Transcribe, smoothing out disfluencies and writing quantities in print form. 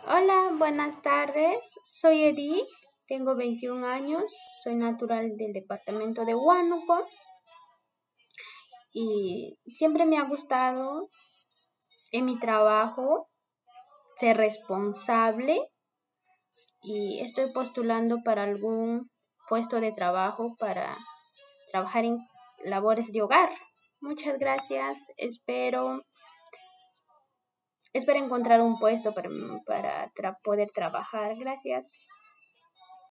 Hola, buenas tardes. Soy Edith, tengo 21 años, soy natural del departamento de Huánuco y siempre me ha gustado en mi trabajo ser responsable y estoy postulando para algún puesto de trabajo para trabajar en labores de hogar. Muchas gracias. Espero encontrar un puesto para poder trabajar. Gracias.